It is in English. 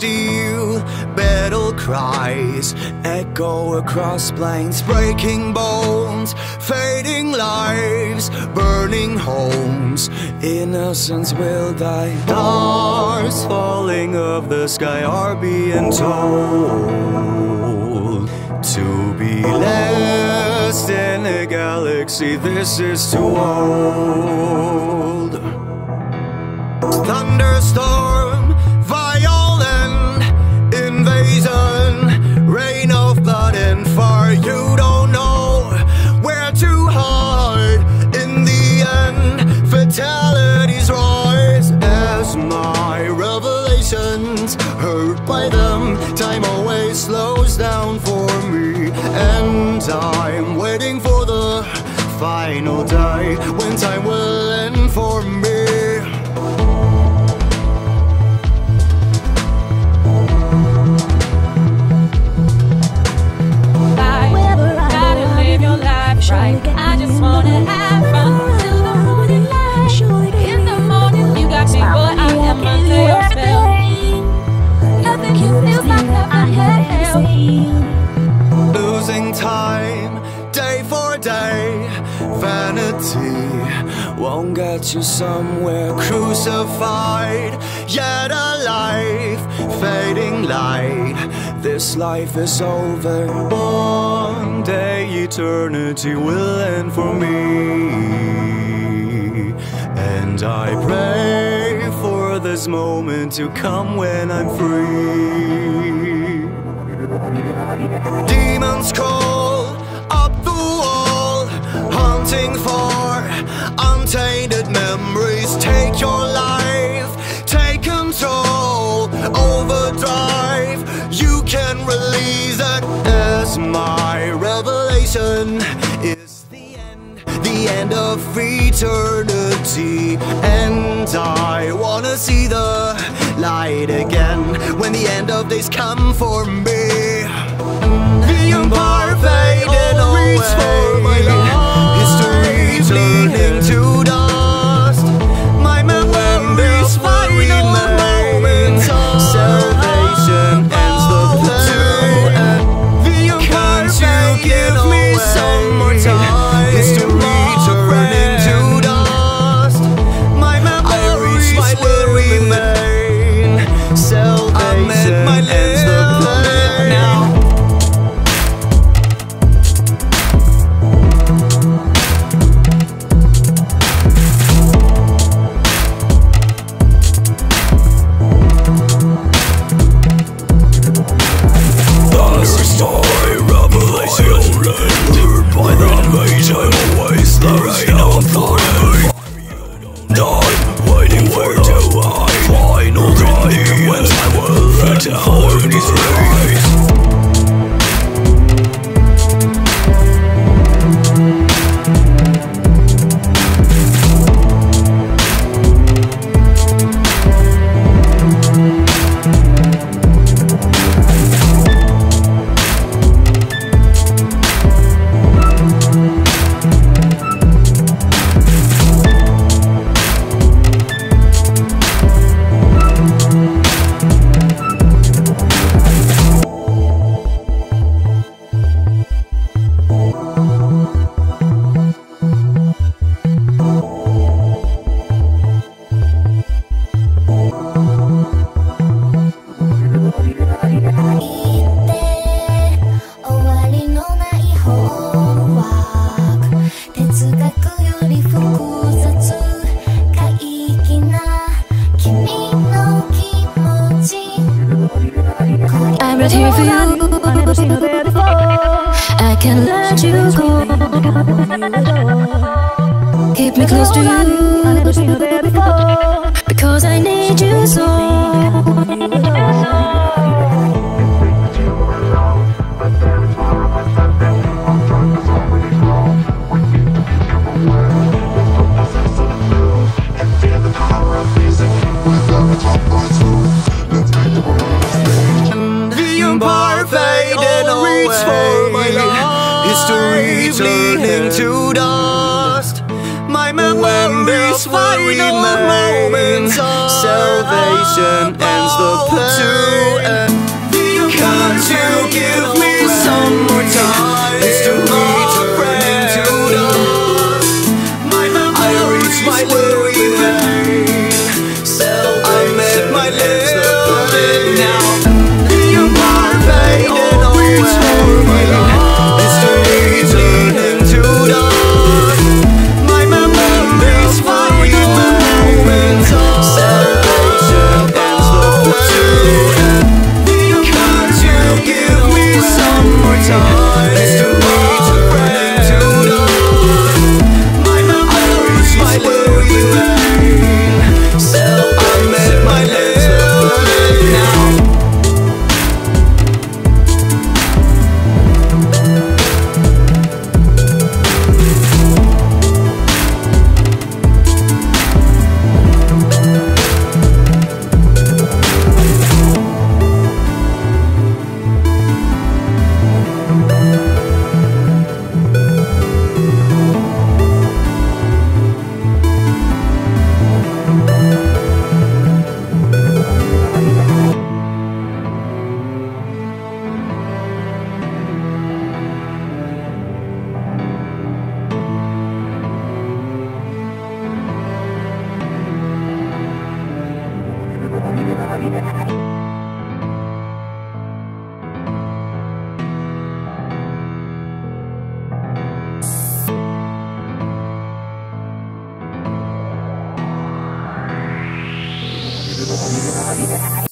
steel. Battle cries echo across plains, breaking bones, fading lives, burning homes. Innocence will die. Stars falling off the sky are being told to be last in a galaxy. This is too old. Thunderstorm, violent invasion, rain of blood and fire. You don't know where to hide. In the end, fatalities rise. As my revelations, hurt by them, time always slows down for me. And I'm waiting for the final day when time will end for me. Right. I just wanna have fun till the morning light. In the morning, you got me, boy. I am under your spell. Nothing feels like nothing else. Losing time, day for day. Vanity won't get you somewhere. Crucified, yet alive. Fading light, this life is over. One day eternity will end for me. And I pray for this moment to come when I'm free. Demons call up the wall, hunting for untainted memories. Take your life, take control, overdrive. You can release it. As my revelation is the end of eternity. And I wanna see the light again when the end of days come for me. The empire faded away, history turning to dust. My memories will remain. Salvation ends the pain. Can't you give me some more time? History turning to dust. My memories will remain. Salvation ends the pain. Now I'm right here for you. I never seen you there before. I can't let you go. Keep me close to you. I never seen you there before. Because I need you so. History turning to dust. My memories will remain. Salvation ends the pain. Yeah.